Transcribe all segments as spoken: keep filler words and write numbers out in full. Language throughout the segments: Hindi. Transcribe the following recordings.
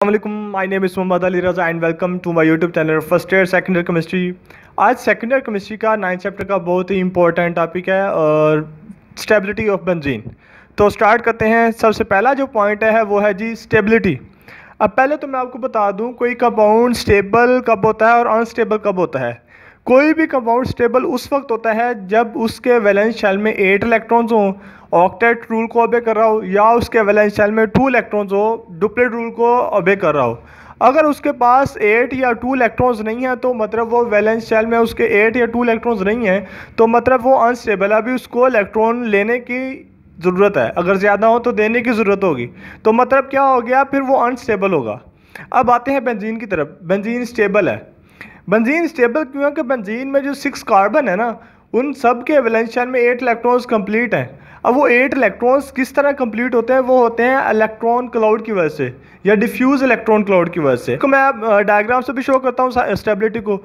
Assalamualaikum, my name is Mohammad Ali Raza and welcome to my YouTube channel first year second year chemistry. आज सेकेंड ईयर केमिस्ट्री का नाइन्थ चैप्टर का बहुत ही इंपॉर्टेंट टॉपिक है और स्टेबिलिटी ऑफ बेंजीन। तो स्टार्ट करते हैं। सबसे पहला जो पॉइंट है वो है जी स्टेबिलिटी। अब पहले तो मैं आपको बता दूं कोई कंपाउंड स्टेबल कब होता है और अनस्टेबल कब होता है। कोई भी कंपाउंड स्टेबल उस वक्त होता है जब उसके वैलेंस शेल में एट इलेक्ट्रॉन्स हों, ऑक्टेट रूल को ओबे कर रहा हो, या उसके वैलेंस शेल में टू इलेक्ट्रॉन्स हो, डुप्लेट रूल को ओबे कर रहा हो। अगर उसके पास एट या टू इलेक्ट्रॉन्स नहीं है तो मतलब वो वैलेंस शेल में उसके एट या टू इलेक्ट्रॉन्स नहीं है तो मतलब वो अनस्टेबल है। अभी उसको इलेक्ट्रॉन लेने की ज़रूरत है, अगर ज़्यादा हो तो देने की ज़रूरत होगी, तो मतलब क्या हो गया, फिर वो अनस्टेबल होगा। अब आते हैं बेंजीन की तरफ। बेंजीन स्टेबल है। बेंजीन स्टेबल क्यों है कि बेंजीन में जो सिक्स कार्बन है ना, उन सब के वैलेंस शेल में एट इलेक्ट्रॉन्स कंप्लीट हैं। अब वो एट इलेक्ट्रॉन्स किस तरह कंप्लीट होते हैं, वो होते हैं इलेक्ट्रॉन क्लाउड की वजह से या डिफ्यूज इलेक्ट्रॉन क्लाउड की वजह से। तो मैं डायग्राम से भी शो करता हूँ स्टेबिलिटी को।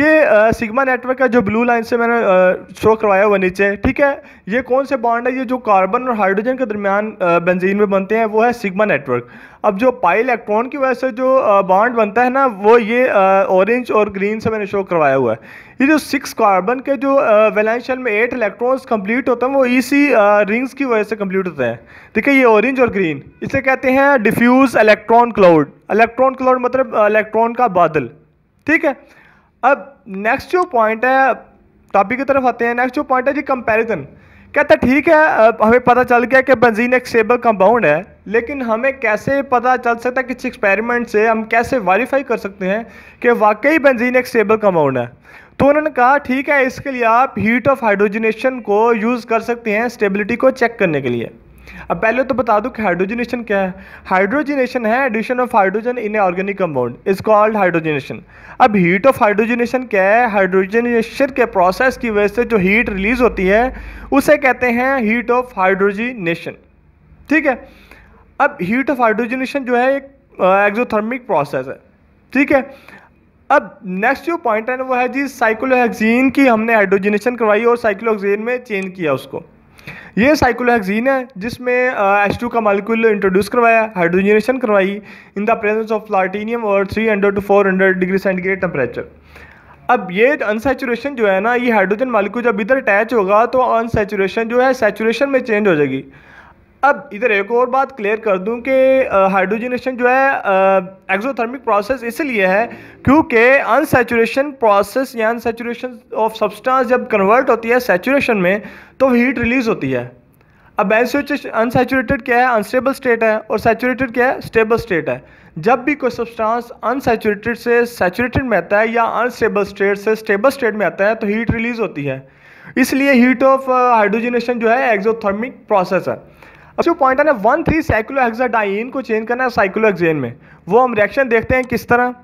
ये सिग्मा नेटवर्क है जो ब्लू लाइन से मैंने शो करवाया हुआ नीचे, ठीक है। ये कौन से बॉन्ड है, ये जो कार्बन और हाइड्रोजन के दरमियान बेंजीन में बनते हैं वो है सिग्मा नेटवर्क। अब जो पाई इलेक्ट्रॉन की वजह से जो बॉन्ड बनता है ना, वो ये ऑरेंज और ग्रीन से मैंने शो करवाया हुआ है। ये जो सिक्स कार्बन के जो वैलेंस शेल में एट इलेक्ट्रॉन्स कंप्लीट होते हैं वो इसी रिंग्स की वजह से कंप्लीट होते हैं, ठीक है। ये ऑरेंज और ग्रीन, इसे कहते हैं diffuse electron cloud. Electron cloud मतलब इलेक्ट्रॉन का बादल, ठीक है। अब नेक्स्ट जो पॉइंट है, टॉपिक की तरफ आते हैं। नेक्स्ट जो पॉइंट है जी कंपैरिजन। कहता है ठीक है, हमें पता चल गया कि बेंजीन एक स्टेबल कंपाउंड है, लेकिन हमें कैसे पता चल सकता है, किसी एक्सपेरिमेंट से हम कैसे वेरीफाई कर सकते हैं कि वाकई बेंजीन एक स्टेबल कंपाउंड है। तो उन्होंने कहा ठीक है, इसके लिए आप हीट ऑफ हाइड्रोजिनेशन को यूज़ कर सकते हैं स्टेबिलिटी को चेक करने के लिए। अब पहले तो बता दूं कि हाइड्रोजिनेशन क्या है। हाइड्रोजिनेशन है addition of hydrogen in a organic compound, is called hydrogenation. अब हीट ऑफ हाइड्रोजिनेशन क्या है, हाइड्रोजिनेशन के प्रोसेस की वजह से जो हीट रिलीज होती है उसे कहते हैं हीट ऑफ हाइड्रोजिनेशन, ठीक है। अब हीट ऑफ हाइड्रोजिनेशन जो है एक एक्सोथर्मिक प्रोसेस है, ठीक है। अब नेक्स्ट जो पॉइंट है ना वो है जी साइक्लोहेक्सीन की हमने हाइड्रोजिनेशन करवाई और साइक्लोहेक्सेन में चेंज किया उसको। ये साइक्लोहेक्सीन है जिसमें एच टू का मॉलिक्यूल इंट्रोड्यूस करवाया, हाइड्रोजिनेशन करवाई in the presence of platinum और three hundred two four hundred degree centigrade temperature. अब ये अनसैचुरेशन जो है ना, ये हाइड्रोजन मॉलिक्यूल जब इधर अटैच होगा तो अनसैचुरेशन जो है सैचुरेशन में चेंज हो जाएगी। अब इधर एक और बात क्लियर कर दूं कि हाइड्रोजिनेशन जो है एक्सोथर्मिक प्रोसेस इसलिए है क्योंकि अनसैचुरेशन प्रोसेस या अनसैचुरेशन ऑफ सब्सटेंस जब कन्वर्ट होती है सैचुरेशन में तो हीट रिलीज होती है। अब अनसैचुरेटेड क्या है, अनस्टेबल स्टेट है, और सैचुरेटेड क्या है, स्टेबल स्टेट है। जब भी कोई सब्सटेंस अनसैचुरेटेड से सैचुरेटेड में आता है या अनस्टेबल स्टेट से स्टेबल स्टेट में आता है तो हीट रिलीज होती है। इसलिए हीट ऑफ हाइड्रोजिनेशन जो है एक्सोथर्मिक प्रोसेस है। अब जो पॉइंट है ना वन थ्री साइक्लोहेक्साडाइन को चेंज करना है साइक्लोहेक्सेन में, वो हम रिएक्शन देखते हैं किस तरह।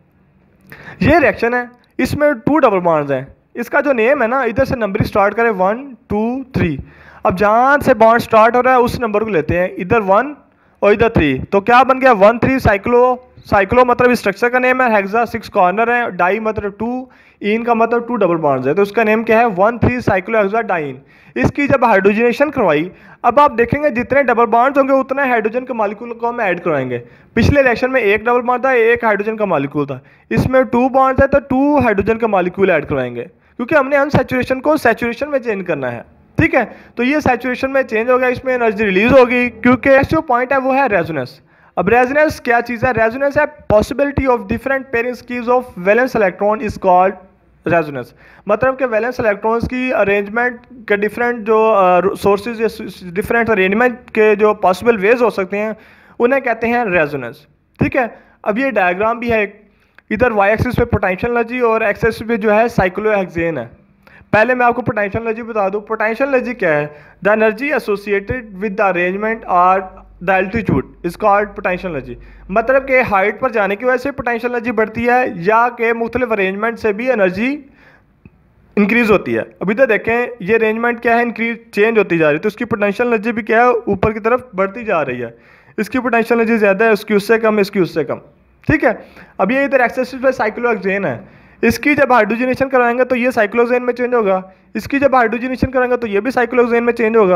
ये रिएक्शन है, इसमें टू डबल बॉन्ड्स हैं। इसका जो नेम है ना, इधर से नंबर स्टार्ट करें वन टू थ्री। अब जहाँ से बॉन्ड स्टार्ट हो रहा है उस नंबर को लेते हैं, इधर वन और इधर थ्री, तो क्या बन गया वन थ्री साइक्लो। साइक्लो मतलब स्ट्रक्चर का नेम है, हेक्सा सिक्स कॉर्नर है, डाई मतलब टू, इन का मतलब टू डबल बॉन्ड्स है, तो उसका नेम क्या है वन थ्री साइक्लोहेक्साडाइन। इसकी जब हाइड्रोजिनेशन करवाई, अब आप देखेंगे जितने डबल बॉन्ड्स होंगे उतने हाइड्रोजन के मॉलिक्यूल को हम ऐड करवाएंगे। पिछले रिएक्शन में एक डबल बॉन्ड था, एक हाइड्रोजन का मॉलिक्यूल था, इसमें टू बॉन्ड्स है तो टू हाइड्रोजन का मॉलिक्यूल ऐड करवाएंगे, क्योंकि हमने अनसैचुरेशन को सैचुरेशन में चेंज करना है, ठीक है। तो ये सैचुरेशन में चेंज हो गया, इसमें एनर्जी रिलीज होगी, क्योंकि जो पॉइंट है वो है रेजोनेंस। अब रेजोनेंस क्या चीज़ है, रेजोनेंस है possibility of different pairing schemes of valence electron is called resonance. मतलब कि वैलेंस इलेक्ट्रॉन्स की अरेंजमेंट के डिफरेंट जो सोर्सेज या डिफरेंट अरेंजमेंट के जो पॉसिबल वेज हो सकते हैं उन्हें कहते हैं रेजोनेंस, ठीक है। अब ये डायग्राम भी है, इधर वाई एक्सिस पे पोटेंशियल एनर्जी और एक्स एक्सिस पे जो है साइक्लोहेक्सेन है। पहले मैं आपको पोटेंशियल एनर्जी बता दूं। पोटेंशियल एनर्जी क्या है, the energy associated with the arrangement और the altitude is called potential energy. मतलब कि हाइट पर जाने की वजह से पोटेंशियल एनर्जी बढ़ती है या कि मुख्तलिफ अरेंजमेंट से भी एनर्जी इंक्रीज होती है। अभी तो देखें ये अरेंजमेंट क्या है, इंक्रीज चेंज होती जा रही है, तो उसकी पोटेंशियल एनर्जी भी क्या है, ऊपर की तरफ बढ़ती जा रही है। इसकी पोटेंशियल एनर्जी ज़्यादा है, उसकी उससे कम, इसकी उससे कम, ठीक है। अब ये इधर एक्स एक्सिस पे साइक्लोहेक्सेन है, इसकी जब हाइड्रोजिनेशन कराएंगे तो ये साइक्लोहेक्सेन में चेंज होगा, इसकी जब हाइड्रोजिनेशन कराएंगे तो ये भी साइक्लोहेक्सेन में चेंज होगा,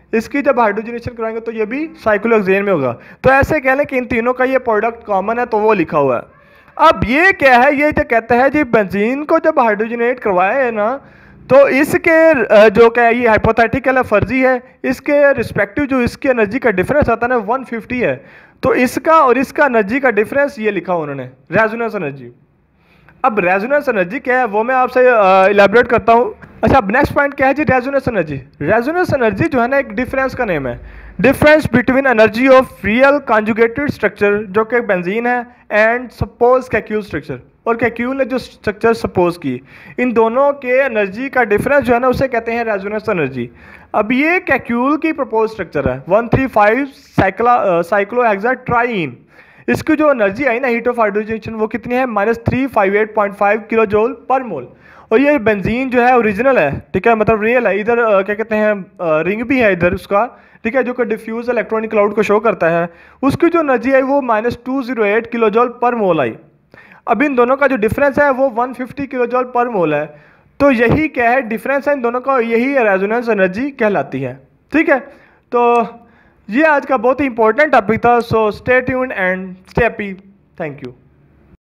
इसकी जब हाइड्रोजनेशन कराएंगे तो ये भी साइक्लोहेक्सेन में होगा। तो ऐसे कह लें कि इन तीनों का ये प्रोडक्ट कॉमन है, तो वो लिखा हुआ है। अब ये क्या है, ये जो कहता है जी बेंजीन को जब हाइड्रोजनेट करवाया है ना, तो इसके जो क्या है, ये हाइपोथेटिकल है, फर्जी है, इसके रिस्पेक्टिव जो इसकी एनर्जी का डिफरेंस आता है ना वन फिफ्टी है। तो इसका और इसका एनर्जी का डिफरेंस ये लिखा उन्होंने, रेजोनेंस एनर्जी। अब रेजोनेंस एनर्जी क्या है वो मैं आपसे इलेबोरेट करता हूँ। अच्छा, अब नेक्स्ट पॉइंट क्या है जी, रेजोनेंस एनर्जी। रेजोनेंस एनर्जी जो है ना एक डिफरेंस का नेम है, difference between energy of real conjugated structure जो कि बेंजीन है एंड सपोज कैक्यूल स्ट्रक्चर, और कैक्यूल ने जो स्ट्रक्चर सपोज की, इन दोनों के एनर्जी का डिफरेंस जो है ना उसे कहते हैं रेजोनेंस एनर्जी। अब ये कैक्यूल की प्रपोज स्ट्रक्चर है one three five cyclo cyclohexatriene. इसकी जो एनर्जी आई ना हीट ऑफ हाइड्रोजनेशन वो कितनी है, minus three five eight point five kilo joule per mole. और ये बेंजीन जो है ओरिजिनल है, ठीक है, मतलब रियल है। इधर uh, क्या कहते हैं uh, रिंग भी है इधर उसका, ठीक है, जो कि डिफ्यूज इलेक्ट्रॉनिक क्लाउड को शो करता है। उसकी जो एनर्जी आई वो minus two zero eight kilo joule per mole आई। अब इन दोनों का जो डिफरेंस है वो one fifty kilo joule per मोल है। तो यही क्या है, डिफरेंस है इन दोनों का, यही रेजोनेंस एनर्जी कहलाती है। ठीक है, तो ये आज का बहुत ही इंपॉर्टेंट टॉपिक था। So stay tuned and stay happy. Thank you.